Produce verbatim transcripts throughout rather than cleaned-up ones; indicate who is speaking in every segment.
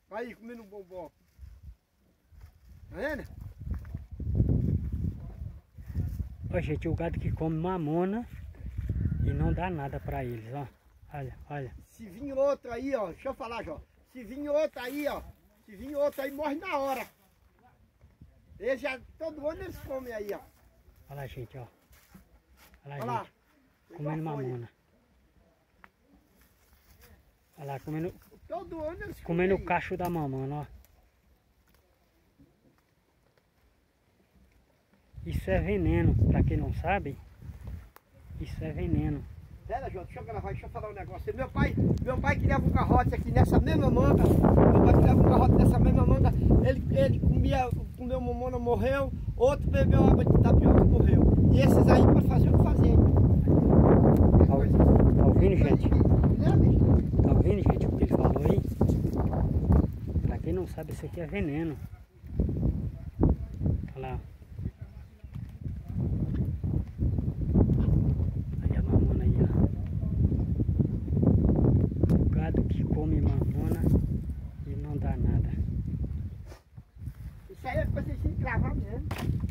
Speaker 1: Aí, comendo um bombom. Tá vendo?
Speaker 2: Ó, gente, o gado que come mamona e não dá nada pra eles, ó. Olha, olha.
Speaker 1: Se vir outro aí, ó, deixa eu falar, Jó. Se vir outro aí, ó, se vir outro aí, morre na hora. Eles já, todo ano eles comem aí, ó.
Speaker 2: Olha lá, gente, ó. Olha lá,
Speaker 1: Olha lá.
Speaker 2: gente. Comendo mamona. Olha lá, comendo,
Speaker 1: Todo ano eles
Speaker 2: comendo o
Speaker 1: comem aí.
Speaker 2: cacho da mamona, ó. Isso é veneno, pra quem não sabe. Isso é veneno.
Speaker 1: Pera, Jó, deixa eu gravar, deixa eu falar um negócio. Meu pai, meu pai que leva um garrote aqui nessa mesma manga, meu pai que leva um garrote nessa mesma manga, ele, ele comia, comeu mamona, morreu, outro bebeu água de tapioca, morreu. E esses aí para fazer o que fazer.
Speaker 2: Tá, tá ouvindo, gente?
Speaker 1: Né, bicho?
Speaker 2: Tá ouvindo, gente, o que ele falou aí? Pra quem não sabe, isso aqui é veneno. Olha lá. Aí a mamona aí, ó. O gado que come mamona e não dá nada.
Speaker 1: Isso aí é coisa de gravar mesmo.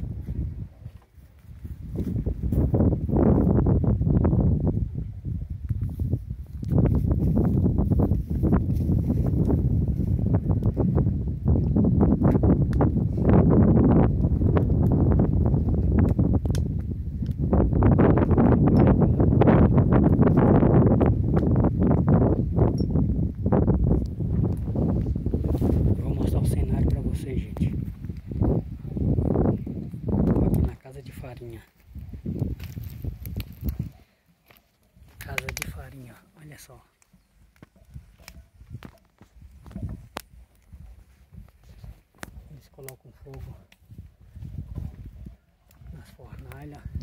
Speaker 2: Vou mostrar o cenário pra vocês, gente. Tô aqui na casa de farinha. Casa de farinha, olha só. Eles colocam fogo nas fornalhas.